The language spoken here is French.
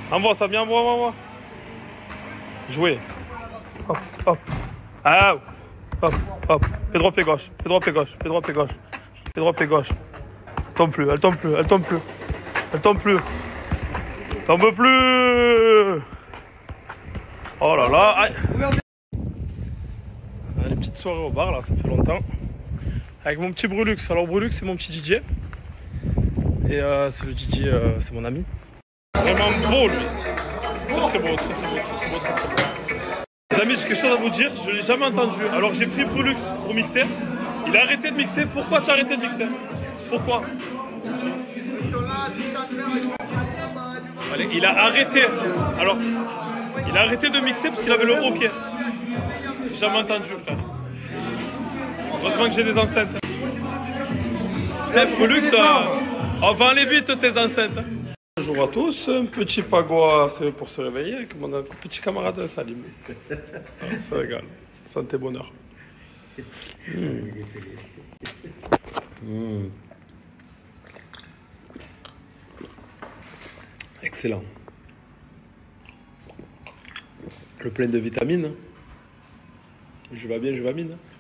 Envoie ça, bien, envoie. Jouer. Hop, hop. Ah, hop, hop. Pied droit, pied gauche. Pied droit, pied gauche. Pied droit, pied gauche. Pied droit, pied gauche. Elle tombe plus. Elle tombe plus. Tombe plus. Oh là là. Aïe. Les petites soirées au bar, là, ça fait longtemps. Avec mon petit Brulux. Alors, Brulux, c'est mon petit DJ. Et c'est le DJ, c'est mon ami. Vraiment beau, lui. Très beau. Les amis, j'ai quelque chose à vous dire, je ne l'ai jamais entendu. Alors j'ai pris Brulux pour mixer. Il a arrêté de mixer. Pourquoi tu as arrêté de mixer? Pourquoi? Allez, il a arrêté. Alors, il a arrêté de mixer parce qu'il avait le haut pied. J'ai jamais entendu, frère. Heureusement que j'ai des enceintes. Brulux, on va enlever vite tes enceintes. Bonjour à tous, un petit pagua, c'est pour se réveiller avec mon petit camarade Salim. Ça régale, santé, bonheur. Excellent. Le plein de vitamines. Je vais bien, je vais mine.